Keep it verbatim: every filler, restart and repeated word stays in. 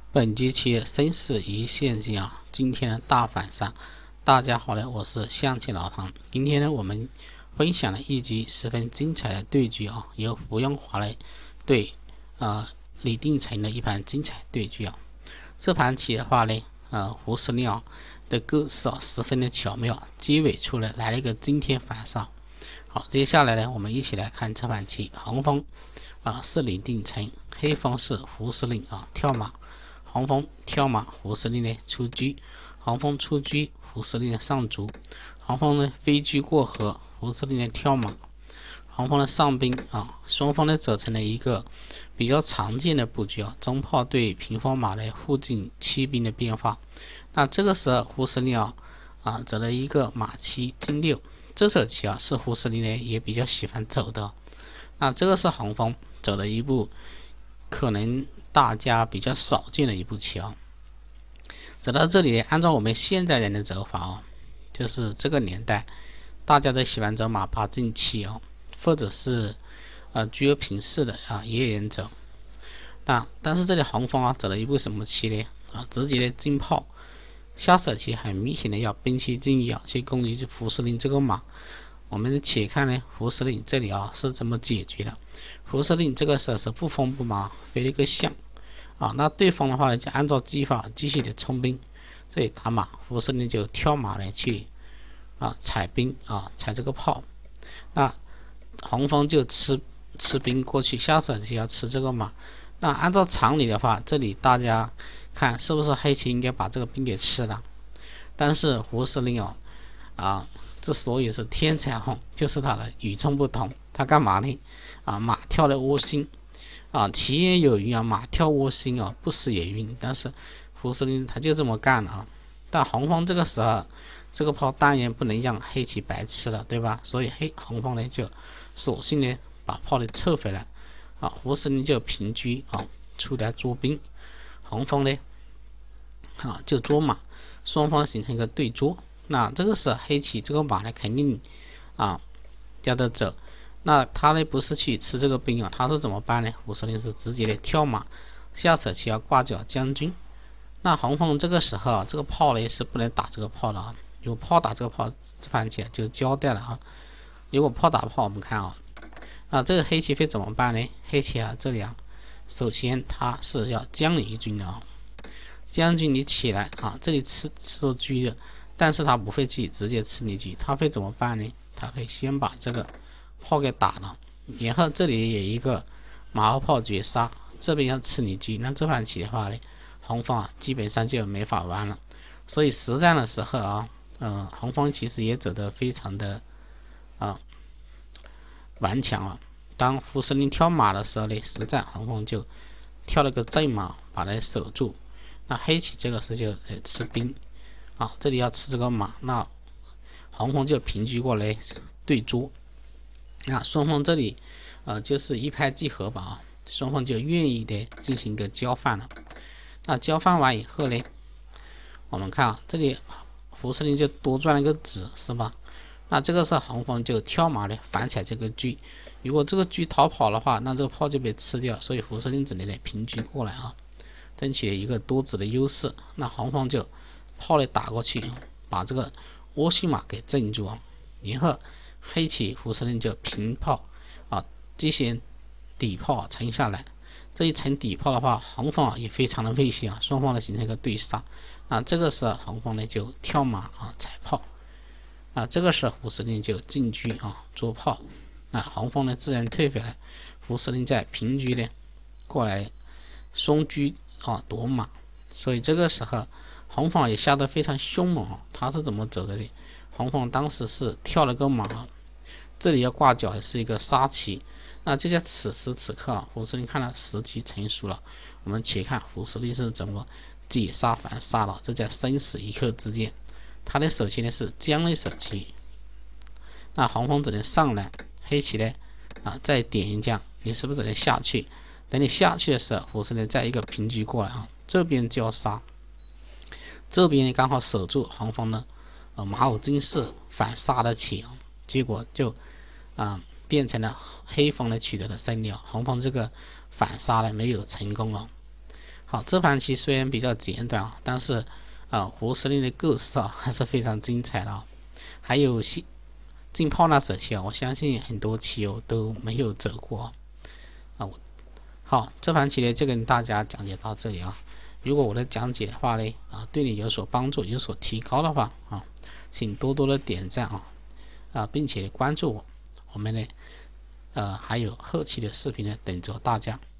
本局期生死一线间啊，今天的大反杀。大家好呢，我是象棋老唐。今天呢，我们分享了一局十分精彩的对局啊，由胡荣华来对呃李定成的一盘精彩对局啊。这盘棋的话呢，呃胡司令啊的构思啊十分的巧妙，结尾处呢来了一个惊天反杀。好，接下来呢，我们一起来看这盘棋，红方啊是李定成，黑方是胡司令啊跳马。红方跳马，胡司令呢出车，红方出车，胡司令上卒，红方呢飞车过河，胡司令呢跳马，红方的上兵啊，双方呢走成了一个比较常见的布局啊，中炮对平方马来附近骑兵的变化。那这个时候胡司令啊啊走了一个马七丁六，这手棋啊是胡司令呢也比较喜欢走的。那这个是红方走了一步可能大家比较少见的一步棋啊。走到这里，按照我们现在人的走法啊，就是这个年代大家都喜欢走马八进七啊，或者是呃居而平四的啊，也有人走。那但是这里红方啊走了一步什么棋呢？啊，直接的进炮，下手棋很明显的要兵棋进一啊，去攻击胡司令这个马。我们且看呢，胡司令这里啊是怎么解决的？胡司令这个时候是不慌不忙，飞了一个象啊，那对方的话呢就按照计划继续的冲兵，这里打马，胡司令就跳马来去啊踩兵啊踩这个炮，那红方就吃吃兵过去，下手就要吃这个马。那按照常理的话，这里大家看是不是黑棋应该把这个兵给吃了？但是胡司令哦啊。之所以是天才红，就是他的与众不同。他干嘛呢？啊，马跳了窝心啊，棋也有晕啊，马跳窝心啊，不死也晕。但是胡司令他就这么干了啊。但红方这个时候，这个炮当然不能让黑棋白吃了，对吧？所以黑红方呢就索性呢把炮呢撤回来啊，胡司令就平车啊出来捉兵，红方呢啊就捉马，双方形成一个对捉。那这个时候黑棋这个马呢肯定啊要得走，那他呢不是去吃这个兵啊，他是怎么办呢？胡司令是直接的跳马，下手棋要挂角将军。那红方这个时候啊，这个炮呢是不能打这个炮的啊，有炮打这个炮，这盘棋就交代了啊。如果炮打炮，我们看啊，那这个黑棋会怎么办呢？黑棋啊这里啊，首先他是要将离军的啊，将军你起来啊，这里吃吃出车的。但是他不会去直接吃你车，他会怎么办呢？他会先把这个炮给打了，然后这里有一个马后炮绝杀，这边要吃你车，那这盘棋的话呢，红方啊基本上就没法玩了。所以实战的时候啊，嗯、呃，红方其实也走得非常的啊顽强了。当胡司令跳马的时候呢，实战红方就跳了个正马把它守住，那黑棋这个时候就呃吃兵。啊，这里要吃这个马，那红方就平车过来对捉，那双方这里呃就是一拍即合吧啊，双方就愿意的进行一个交换了。那交换完以后呢，我们看啊，这里胡司令就多赚了个子，是吧？那这个时候红方就跳马呢反踩这个车，如果这个车逃跑的话，那这个炮就被吃掉，所以胡司令只能来平车过来啊，争取一个多子的优势。那红方就炮来打过去，把这个窝心马给镇住啊，然后黑棋胡司令就平炮啊，这些底炮沉下来。这一层底炮的话，红方啊也非常的危险啊，双方呢形成一个对杀。那这个时候红方呢就跳马啊踩炮，那这个时候胡司令就进车啊捉炮，那红方呢自然退回来，胡司令在平车呢过来双车啊夺马，所以这个时候红方也下得非常凶猛啊，他是怎么走的呢？红方当时是跳了个马，这里要挂角是一个杀棋。那就在此时此刻啊，胡司令看到时机成熟了，我们且看胡司令是怎么解杀反杀了。这在生死一刻之间，他的手棋呢是将的手棋，那红方只能上来，黑棋呢啊再点一将，你是不是只能下去？等你下去的时候，胡司令再一个平车过来啊，这边就要杀。这边刚好守住红方呢，呃马五进四反杀的棋，结果就啊、呃、变成了黑方呢取得了胜利，红方这个反杀呢没有成功啊。 好，这盘棋虽然比较简短啊，但是啊，胡司令的构思啊还是非常精彩的啊。还有进炮那手棋啊，我相信很多棋友都没有走过啊。我好，这盘棋呢就跟大家讲解到这里啊。如果我的讲解的话呢啊对你有所帮助、有所提高的话啊，请多多的点赞啊啊，并且关注我，我们呢呃还有后期的视频呢等着大家。